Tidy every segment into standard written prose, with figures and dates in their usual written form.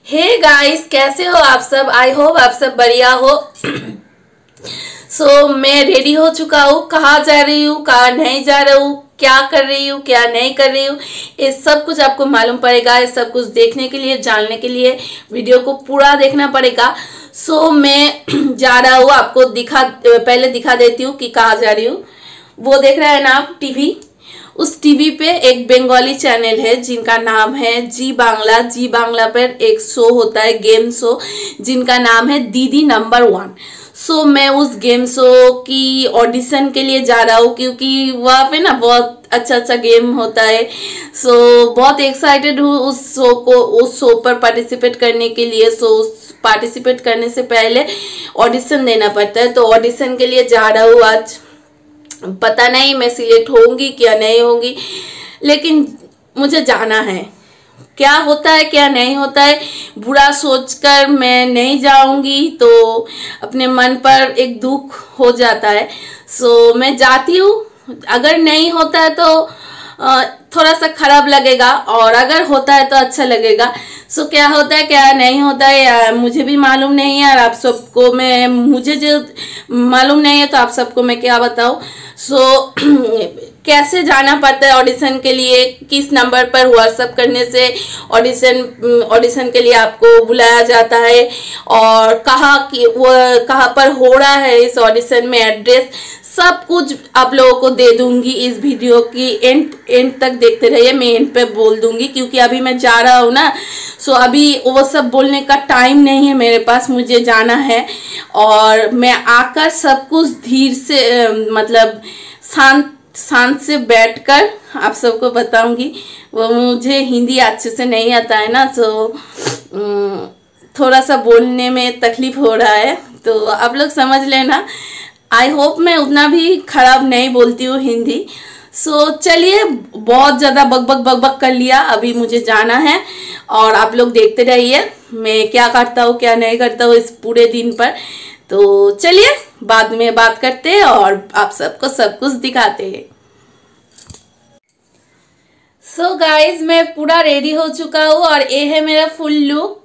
Hey guys, कैसे हो आप सब। आई होप आप सब बढ़िया हो। मैं रेडी हो चुका हूँ। कहाँ जा रही हूँ, कहाँ नहीं जा रही हूँ, क्या कर रही हूँ, क्या नहीं कर रही हूँ, ये सब कुछ आपको मालूम पड़ेगा। ये सब कुछ देखने के लिए, जानने के लिए वीडियो को पूरा देखना पड़ेगा। मैं जा रहा हूँ, आपको पहले दिखा देती हूँ कि कहाँ जा रही हूँ। वो देख रहे हैं ना आप टीवी। उस टीवी पे एक बंगाली चैनल है जिनका नाम है जी बांग्ला। जी बांग्ला पर एक शो होता है, गेम शो, जिनका नाम है दीदी नंबर 1। मैं उस गेम शो की ऑडिशन के लिए जा रहा हूँ, क्योंकि वहाँ पे ना बहुत अच्छा गेम होता है। बहुत एक्साइटेड हूँ उस शो पर पार्टिसिपेट करने के लिए। पार्टिसिपेट करने से पहले ऑडिशन देना पड़ता है, तो ऑडिशन के लिए जा रहा हूँ आज। पता नहीं मैं सिलेक्ट होंगी क्या नहीं होंगी, लेकिन मुझे जाना है। क्या होता है क्या नहीं होता है, बुरा सोचकर मैं नहीं जाऊंगी तो अपने मन पर एक दुख हो जाता है। मैं जाती हूँ। अगर नहीं होता है तो थोड़ा सा खराब लगेगा, और अगर होता है तो अच्छा लगेगा। क्या होता है क्या नहीं होता है मुझे भी मालूम नहीं है, और आप सबको मुझे जो मालूम नहीं है तो आप सबको मैं क्या बताऊँ। कैसे जाना पड़ता है ऑडिशन के लिए, किस नंबर पर व्हाट्सएप करने से ऑडिशन के लिए आपको बुलाया जाता है, और कहाँ पर हो रहा है इस ऑडिशन में, एड्रेस, सब कुछ आप लोगों को दे दूंगी इस वीडियो की एंड तक देखते रहिए। मैं एंड पे बोल दूंगी, क्योंकि अभी मैं जा रहा हूँ ना। अभी वो सब बोलने का टाइम नहीं है मेरे पास, मुझे जाना है। और मैं आकर सब कुछ धीरे से मतलब शांत से बैठकर आप सबको बताऊंगी। वो मुझे हिंदी अच्छे से नहीं आता है ना, थोड़ा सा बोलने में तकलीफ हो रहा है, तो आप लोग समझ लेना। आई होप मैं उतना भी खराब नहीं बोलती हूँ हिंदी। चलिए, बहुत ज़्यादा बक कर लिया, अभी मुझे जाना है। और आप लोग देखते रहिए मैं क्या करता हूँ क्या नहीं करता हूँ इस पूरे दिन पर। तो चलिए बाद में बात करते हैं और आप सबको सब कुछ दिखाते हैं। गाइज, मैं पूरा रेडी हो चुका हूँ और ये है मेरा फुल लुक।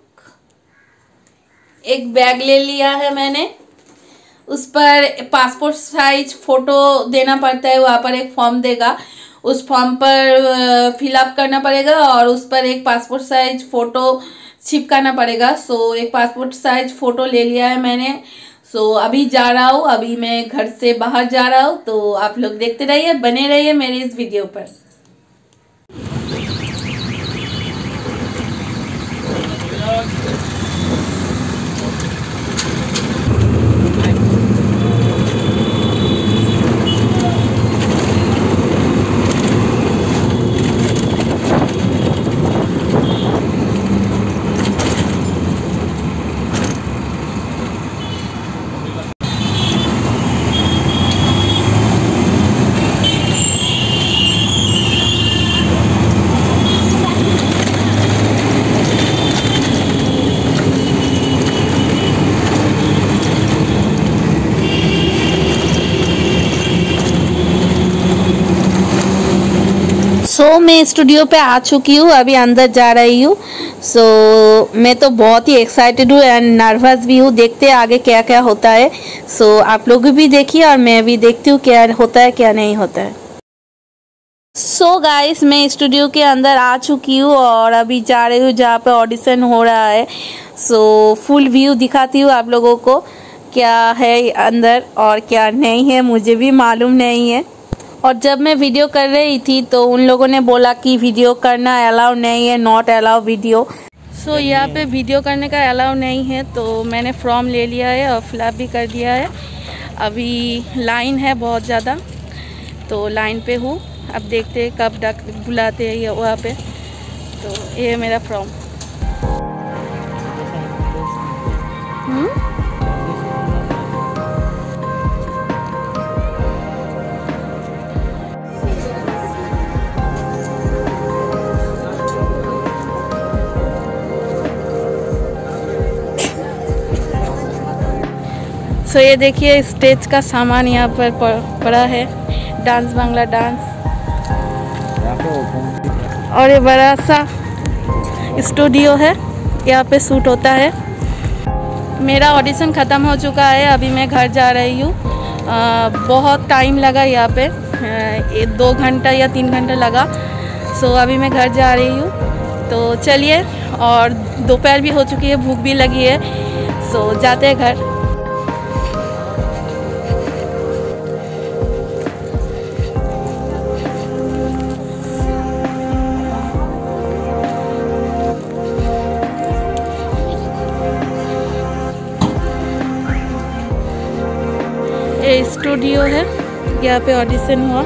एक बैग ले लिया है मैंने, उस पर पासपोर्ट साइज फोटो देना पड़ता है। वहाँ पर एक फॉर्म देगा, उस फॉर्म पर फिलअप करना पड़ेगा और उस पर एक पासपोर्ट साइज फोटो चिपकाना पड़ेगा। एक पासपोर्ट साइज फोटो ले लिया है मैंने। अभी जा रहा हूँ, अभी मैं घर से बाहर जा रहा हूँ। तो आप लोग देखते रहिए, बने रहिए मेरे इस वीडियो पर। मैं स्टूडियो पे आ चुकी हूँ, अभी अंदर जा रही हूँ। मैं तो बहुत ही एक्साइटेड हूँ एंड नर्वस भी हूँ। देखते हैं आगे क्या क्या होता है। आप लोग भी देखिए और मैं भी देखती हूँ क्या होता है क्या नहीं होता है। गाइस, मैं स्टूडियो के अंदर आ चुकी हूँ और अभी जा रही हूँ जहाँ पे ऑडिशन हो रहा है। फुल व्यू दिखाती हूँ आप लोगों को, क्या है अंदर और क्या नहीं है मुझे भी मालूम नहीं है। और जब मैं वीडियो कर रही थी तो उन लोगों ने बोला कि वीडियो करना अलाउ नहीं है, नॉट अलाउ वीडियो। यहाँ पे वीडियो करने का अलाउ नहीं है, तो मैंने फॉर्म ले लिया है और फिलअप भी कर दिया है। अभी लाइन है बहुत ज़्यादा, तो लाइन पे हूँ। अब देखते हैं कब बुलाते हैं ये वहाँ पे। तो ये मेरा फॉर्म। ये देखिए स्टेज का सामान यहाँ पर पड़ा है, डांस बांग्ला डांस। और ये बड़ा सा स्टूडियो है यहाँ पे शूट होता है। मेरा ऑडिशन ख़त्म हो चुका है, अभी मैं घर जा रही हूँ। बहुत टाइम लगा यहाँ पे, 2 घंटा या 3 घंटा लगा। सो अभी मैं घर जा रही हूँ, तो चलिए। और दोपहर भी हो चुकी है, भूख भी लगी है, सो जाते हैं घर। ये स्टूडियो है, यहाँ पे ऑडिशन हुआ।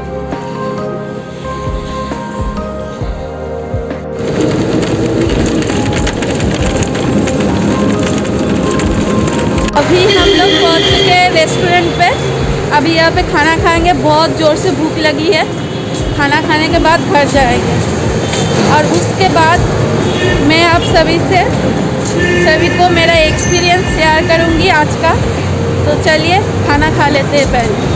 अभी हम लोग पहुँच चुके हैं रेस्टोरेंट पे। अभी यहाँ पे खाना खाएंगे, बहुत ज़ोर से भूख लगी है। खाना खाने के बाद घर जाएंगे और उसके बाद मैं आप सभी को मेरा एक्सपीरियंस शेयर करूँगी आज का। तो चलिए खाना खा लेते हैं पहले।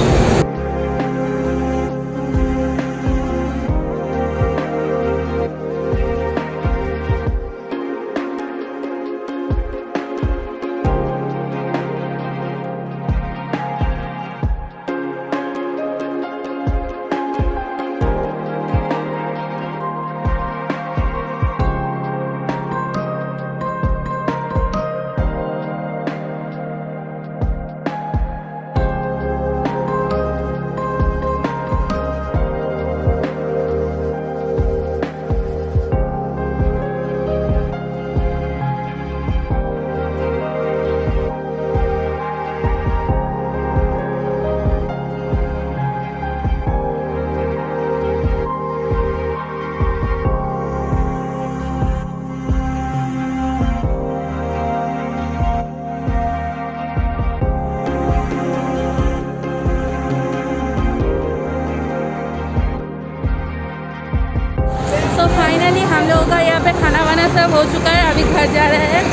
तो फाइनली हम लोगों का यहाँ पे खाना वाना सब हो चुका है, अभी घर जा रहे हैं।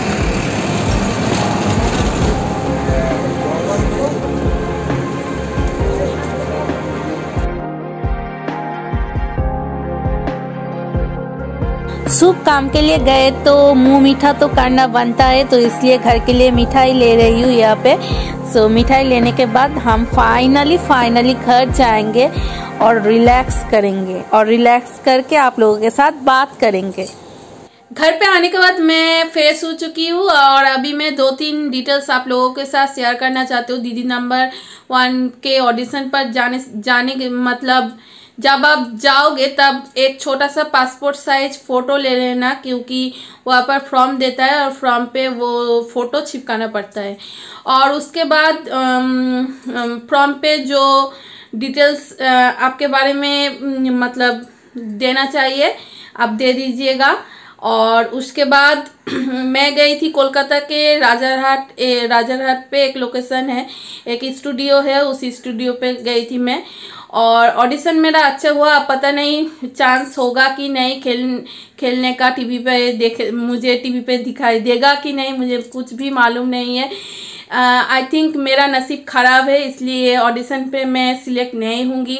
शुभ काम के लिए गए तो मुंह मीठा तो करना बनता है, तो इसलिए घर के लिए मिठाई ले रही हूँ यहाँ पे। सो मिठाई लेने के बाद हम फाइनली घर जाएंगे और रिलैक्स करेंगे, और रिलैक्स करके आप लोगों के साथ बात करेंगे। घर पे आने के बाद मैं फ्रेश हो चुकी हूँ और अभी मैं 2-3 डिटेल्स आप लोगों के साथ शेयर करना चाहती हूँ। दीदी नंबर 1 के ऑडिशन पर जाने के मतलब जब आप जाओगे तब एक छोटा सा पासपोर्ट साइज फ़ोटो ले लेना, क्योंकि वहाँ पर फॉर्म देता है और फॉर्म पे वो फ़ोटो चिपकाना पड़ता है। और उसके बाद फॉर्म पे जो डिटेल्स आपके बारे में मतलब देना चाहिए आप दे दीजिएगा। और उसके बाद मैं गई थी कोलकाता के राजारहाट पे एक लोकेशन है, एक स्टूडियो है, उस स्टूडियो पे गई थी मैं। और ऑडिशन मेरा अच्छा हुआ, पता नहीं चांस होगा कि नहीं खेलने का, मुझे टीवी पे दिखाई देगा कि नहीं, मुझे कुछ भी मालूम नहीं है। आई थिंक मेरा नसीब ख़राब है, इसलिए ऑडिशन पे मैं सिलेक्ट नहीं होंगी।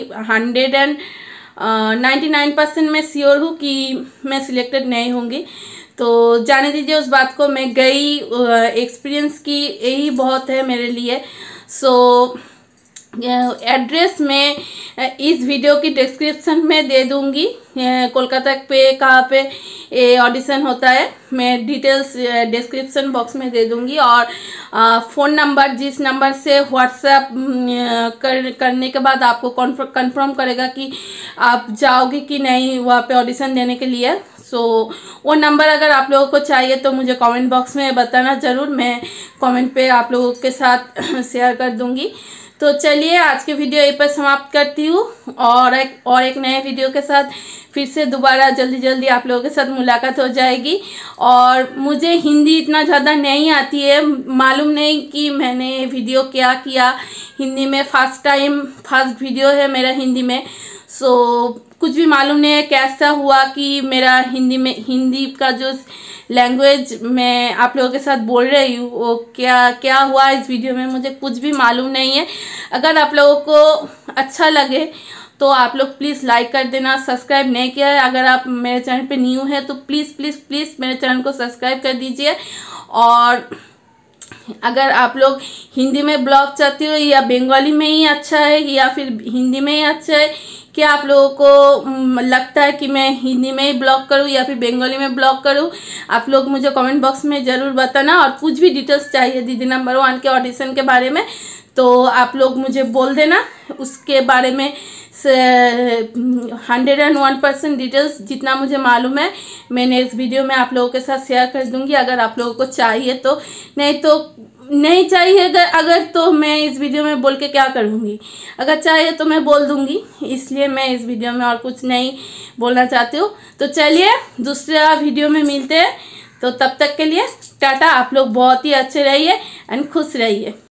99% मैं श्योर हूँ कि मैं सिलेक्टेड नहीं होंगी। तो जाने दीजिए उस बात को, मैं गई, एक्सपीरियंस की, यही बहुत है मेरे लिए। सो एड्रेस मैं इस वीडियो की डिस्क्रिप्शन में दे दूंगी, कोलकाता पे कहाँ पे ऑडिशन होता है मैं डिटेल्स डिस्क्रिप्शन बॉक्स में दे दूंगी। और फ़ोन नंबर, जिस नंबर से व्हाट्सएप करने के बाद आपको कंफर्म करेगा कि आप जाओगे कि नहीं वहाँ पे ऑडिशन देने के लिए। सो वो नंबर अगर आप लोगों को चाहिए तो मुझे कमेंट बॉक्स में बताना ज़रूर, मैं कमेंट पे आप लोगों के साथ शेयर कर दूंगी। तो चलिए आज के वीडियो यहीं पर समाप्त करती हूँ, और एक नए वीडियो के साथ फिर से दोबारा जल्दी आप लोगों के साथ मुलाकात हो जाएगी। और मुझे हिंदी इतना ज़्यादा नहीं आती है, मालूम नहीं कि मैंने वीडियो क्या किया हिंदी में, फर्स्ट वीडियो है मेरा हिंदी में। सो कुछ भी मालूम नहीं है कैसा हुआ कि मेरा हिंदी का जो लैंग्वेज मैं आप लोगों के साथ बोल रही हूँ वो क्या हुआ इस वीडियो में, मुझे कुछ भी मालूम नहीं है। अगर आप लोगों को अच्छा लगे तो आप लोग प्लीज़ लाइक कर देना। सब्सक्राइब नहीं किया है, अगर आप मेरे चैनल पे न्यू है तो प्लीज़ प्लीज़ प्लीज़ मेरे चैनल को सब्सक्राइब कर दीजिए। और अगर आप लोग हिंदी में ब्लॉग चाहते हो या बंगाली में ही अच्छा है या फिर हिंदी में ही अच्छा है, क्या आप लोगों को लगता है कि मैं हिंदी में ही ब्लॉग करूं या फिर बंगाली में ब्लॉग करूं, आप लोग मुझे कमेंट बॉक्स में ज़रूर बताना। और कुछ भी डिटेल्स चाहिए दीदी नंबर 1 के ऑडिशन के बारे में तो आप लोग मुझे बोल देना, उसके बारे में 101% डिटेल्स जितना मुझे मालूम है मैंने इस वीडियो में आप लोगों के साथ शेयर कर दूंगी, अगर आप लोगों को चाहिए तो। नहीं चाहिए अगर तो मैं इस वीडियो में बोल के क्या करूँगी, अगर चाहिए तो मैं बोल दूँगी, इसलिए मैं इस वीडियो में और कुछ नहीं बोलना चाहती हूँ। तो चलिए दूसरा वीडियो में मिलते हैं, तो तब तक के लिए टाटा। आप लोग बहुत ही अच्छे रहिए एंड खुश रहिए।